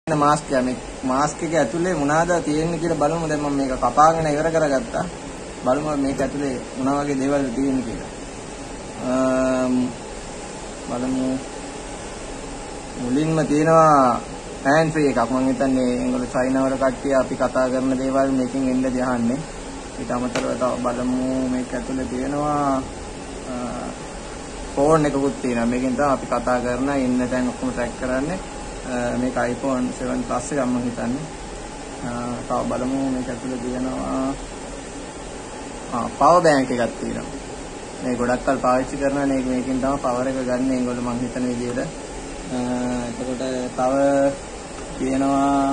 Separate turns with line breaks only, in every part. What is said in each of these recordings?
Mask එක මේ mask එක ඇතුලේ මොනවාද තියෙන්නේ කියලා බලමු. දැන් මම මේක කපාගෙන ඉවර කරගත්තා. බලමු මේක ඇතුලේ මොන වගේ දේවල් තියෙන්නේ කියලා. බලමු. මුලින්ම තියෙනවා හෑන්ඩ් ෆ්‍රී එකක්. මම හිතන්නේ ඒගොල්ලෝ චයිනාවල කට්ටිය අපි කතා කරන දේවල් මේකෙන් එන්නදී අහන්නේ. ඊට අමතරව තව බලමු මේක ඇතුලේ තියෙනවා ෆෝන් එකකුත් තියෙනවා. මේකෙන් තමයි අපි කතා කරන ඉන්න තැන් ඔක්කොම ට්‍රැක් කරන්නේ. මේක iPhone 7 Plus එකක් මම හිතන්නේ. තව බලමු මේක ඇතුලේ තියෙනවා පවර් බැංක් එකක් තියෙනවා. මේ ගොඩක් කල් පාවිච්චි කරනවා නේ මේකෙන් තමයි පවර් එක ගන්න ඒගොල්ලෝ මම හිතන විදිහට. එතකොට තව තියෙනවා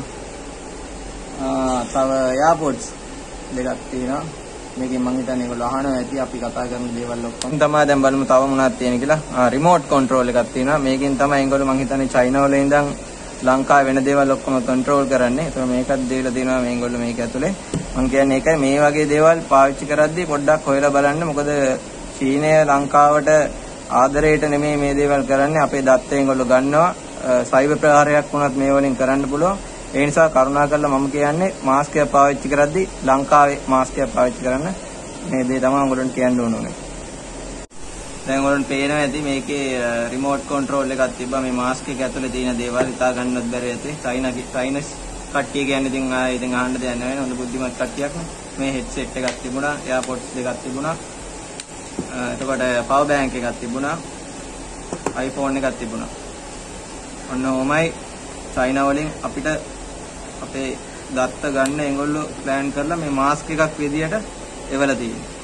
තව AirPods දෙකක් තියෙනවා. මේකෙන් මම හිතන්නේ ඒගොල්ලෝ අහනවා ඇති අපි කතා කරන දේවල් ඔක්කොම. තමයි දැන් බලමු තව මොනවද තියෙන කියලා. රිමෝට් කන්ට්‍රෝල් එකක් තියෙනවා. මේකෙන් තමයි ඒගොල්ලෝ මම හිතන්නේ චයිනාවල ඉඳන් ලංකාවේ වෙන දේවල් ඔක්කොම කන්ට්‍රෝල් කරන්නේ. ඒක මේකත් දීලා තියෙනවා මේගොල්ලෝ මේක ඇතුලේ. මම කියන්නේ ඒකයි මේ වගේ දේවල් පාවිච්චි කරද්දී පොඩ්ඩක් හොයලා බලන්න. මොකද චීනය ලංකාවට ආදරයට නෙමෙයි මේ දේවල් කරන්නේ. අපේ දත්ත ඒගොල්ලෝ ගන්නවා. සයිබර් ප්‍රහාරයක් වුණත් මේ වලින් කරන්න පුළුවන්. ඒ නිසා කරුණාකරලා මම කියන්නේ මාස්ක් එක පාවිච්චි කරද්දී ලංකාවේ මාස්ක් එක පාවිච්චි කරන්න. මේ දේ තමයි ඔයගොල්ලන්ට කියන්න ඕනේ. දැන් ඔයගොල්ලන්ට පේනවා ඇති මේකේ රිමෝට් කන්ට්‍රෝල් එකක් තිබ්බා. මේ මාස්ක් එක ඇතුලේ තියෙන දේවල් හිතා ගන්නවත් බැරි ඇති. චයිනස් කට්ටිය කියන්නේ ඉතින් අහන්න දෙයක් නැහැ. හොඳ බුද්ධිමත් කට්ටියක් නේ. මේ හෙඩ්සෙට් එකක් තිබුණා, AirPods දෙකක් තිබුණා. එතකොට පවර් බැංක් එකක් තිබුණා. iPhone එකක් තිබුණා. ඔන්න ඕමයි චයිනා වලින් අපිට අපේ දත්ත ගන්න ඒගොල්ලෝ ප්ලෑන් කරලා මේ මාස්ක් එකක් විදියට එවලා තියෙනවා.